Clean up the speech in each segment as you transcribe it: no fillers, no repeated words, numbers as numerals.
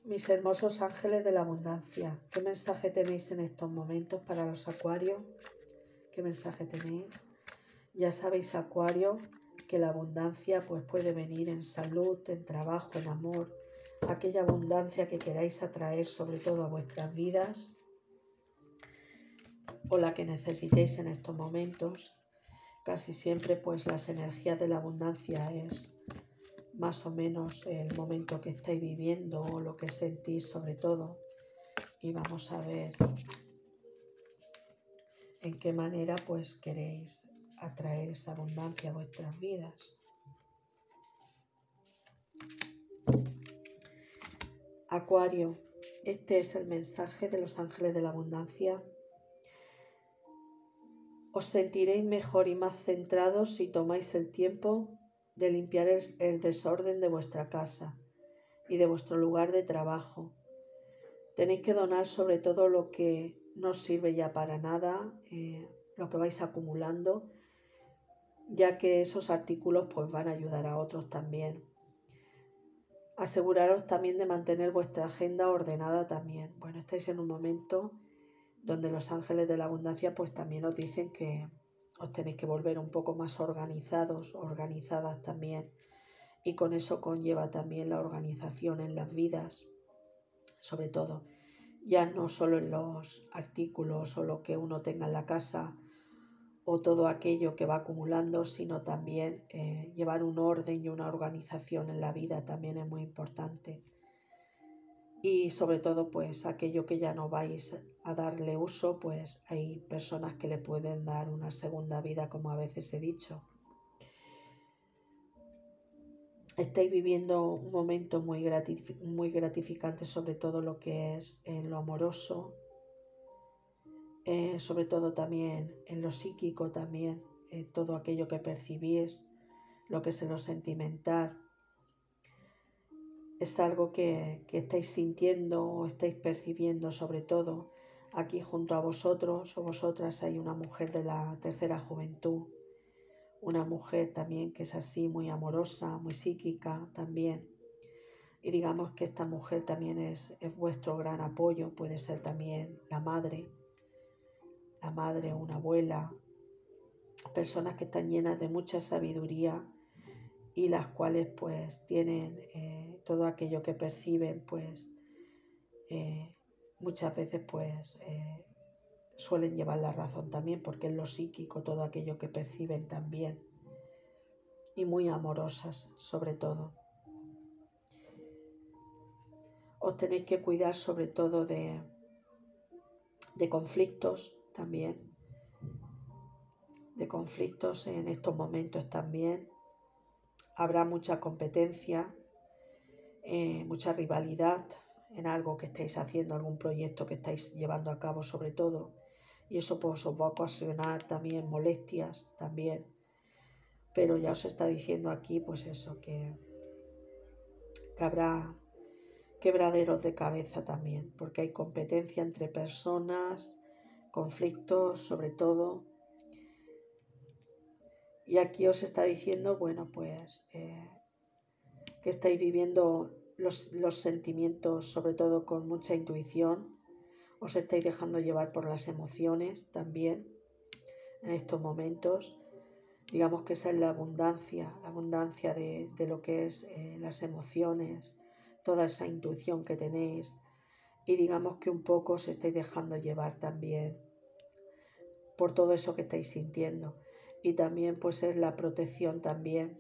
Mis hermosos ángeles de la abundancia, ¿qué mensaje tenéis en estos momentos para los acuarios? ¿Qué mensaje tenéis? Ya sabéis, Acuario, que la abundancia pues puede venir en salud, en trabajo, en amor, aquella abundancia que queráis atraer sobre todo a vuestras vidas o la que necesitéis en estos momentos. Casi siempre pues las energías de la abundancia es más o menos el momento que estáis viviendo o lo que sentís sobre todo. Y vamos a ver en qué manera pues queréis atraer esa abundancia a vuestras vidas. Acuario, este es el mensaje de los ángeles de la abundancia. Os sentiréis mejor y más centrados si tomáis el tiempo de limpiar el desorden de vuestra casa y de vuestro lugar de trabajo. Tenéis que donar sobre todo lo que no os sirve ya para nada, lo que vais acumulando, ya que esos artículos pues van a ayudar a otros también. Aseguraros también de mantener vuestra agenda ordenada también. Bueno, estáis en un momento donde los ángeles de la abundancia pues también os dicen que os tenéis que volver un poco más organizados, organizadas también. Y con eso conlleva también la organización en las vidas, sobre todo. Ya no solo en los artículos o lo que uno tenga en la casa o todo aquello que va acumulando, sino también llevar un orden y una organización en la vida también es muy importante. Y sobre todo pues aquello que ya no vais a darle uso, pues hay personas que le pueden dar una segunda vida, como a veces he dicho. Estáis viviendo un momento muy gratificante, sobre todo lo que es en lo amoroso, sobre todo también en lo psíquico también, todo aquello que percibís, lo que es en lo sentimental. Es algo que estáis sintiendo o estáis percibiendo sobre todo. Aquí junto a vosotros o vosotras hay una mujer de la tercera juventud, una mujer también que es así muy amorosa, muy psíquica también. Y digamos que esta mujer también es vuestro gran apoyo, puede ser también la madre, una abuela, personas que están llenas de mucha sabiduría y las cuales pues tienen todo aquello que perciben pues muchas veces pues suelen llevar la razón también, porque es lo psíquico, todo aquello que perciben también, y muy amorosas sobre todo. Os tenéis que cuidar sobre todo de conflictos también, de conflictos en estos momentos también. Habrá mucha competencia, mucha rivalidad en algo que estáis haciendo, algún proyecto que estáis llevando a cabo sobre todo, y eso pues os va a ocasionar también molestias también, pero ya os está diciendo aquí pues eso, que habrá quebraderos de cabeza también, porque hay competencia entre personas, conflictos sobre todo, y aquí os está diciendo, bueno pues que estáis viviendo los sentimientos sobre todo con mucha intuición, os estáis dejando llevar por las emociones también en estos momentos. Digamos que esa es la abundancia de lo que es las emociones, toda esa intuición que tenéis, y digamos que un poco os estáis dejando llevar también por todo eso que estáis sintiendo, y también pues es la protección también.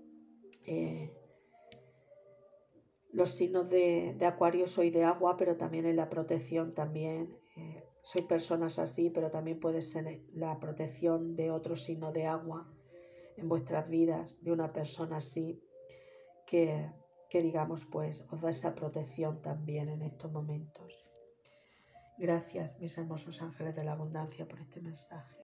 Los signos de Acuario soy de agua, pero también en la protección también. Soy personas así, pero también puede ser la protección de otro signo de agua en vuestras vidas, de una persona así que digamos pues os da esa protección también en estos momentos. Gracias, mis hermosos ángeles de la abundancia, por este mensaje.